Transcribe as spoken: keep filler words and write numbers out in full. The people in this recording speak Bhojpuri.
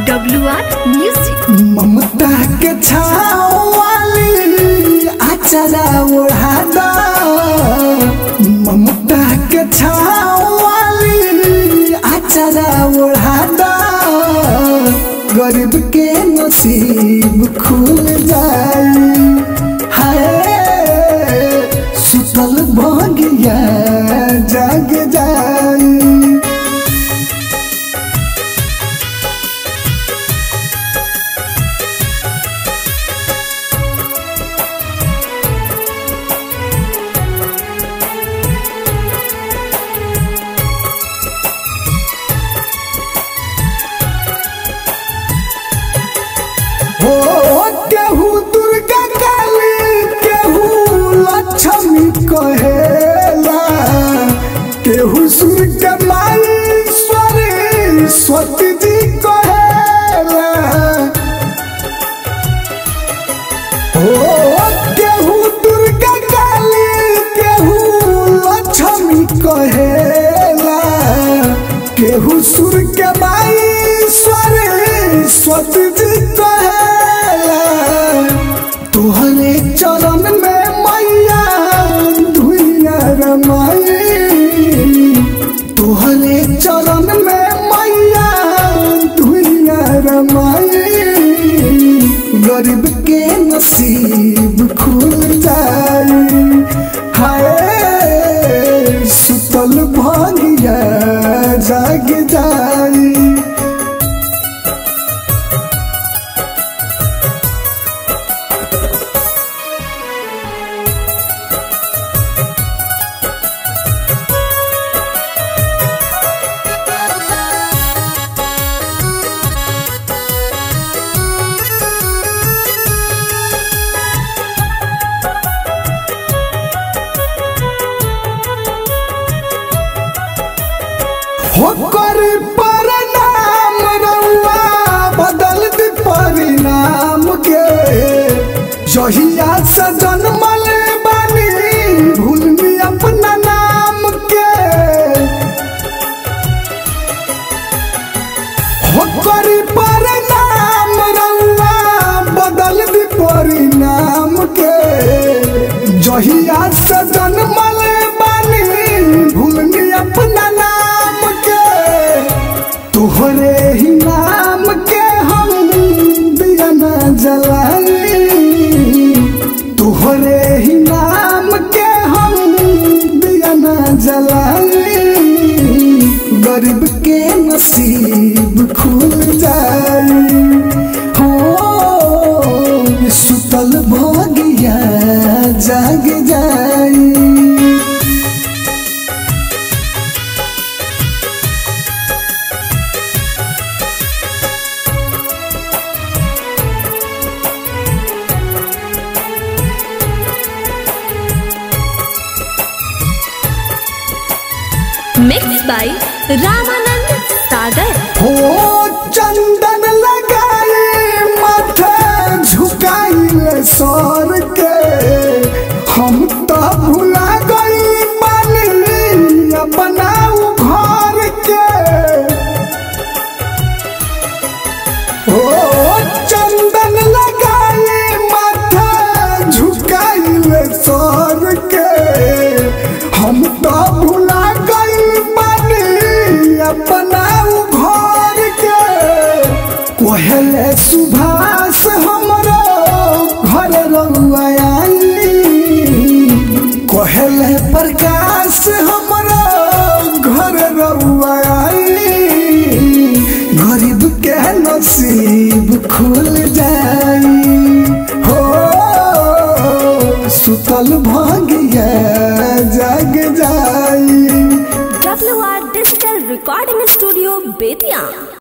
W R music. ममता के छाँव वाली आचरा ओढ़ा दो, ममता के छाँव वाली आचरा ओढ़ा दो, गरीब के नसीब खुल जाए। हाय सुतल भगिया जाग जाए। केहू दुर्गा काली केहू लक्ष्मी कहेला, केहू सूर्य के माई सरस्वती जी कहेला। हो केहू दुर्गा काली केहू लक्ष्मी कहेला, केहू सूर्य के माई सरस्वती जी कहेला। तुहरे चरण में मैया धुइया रमाई, तुहरे चरण में मैया धुइया रमाई, गरीब के नसीब खुल जाए। हाय सुतल भगिया जाग जाए। होकर परिणाम रउआ बदल दी परिणाम के, जहिया से जन्मल बानी भूलनी अपना नाम के। होकर परिणाम रउआ बदल दी परिणाम के, जहिया से जन्मल बानी भूलनी अपना नाम। तुहरे ही नाम के हम दिया न जलाई, तुहरे ही नाम के हम दिया न जलाई, गरीब के नसीब खुल जाए। हो सुतल भगिया जाग जाए। Mix by Ramanand Sagar. हो चंदन लगाए माथे झुकाए सर के, हम तो भुला गई बानी अपना घर के। हो चंदन लगाए माथे झुकाए सर के, हम तो भुला अपना घर के। कोहले सुभाष हमरो घर रउआ आई, कोहले प्रकाश हमरो घर रउआ आई, गरीब के नसीब खुल जाए। हो सुतल भगिया जाग जाए। W R digital recording studio Bettiah.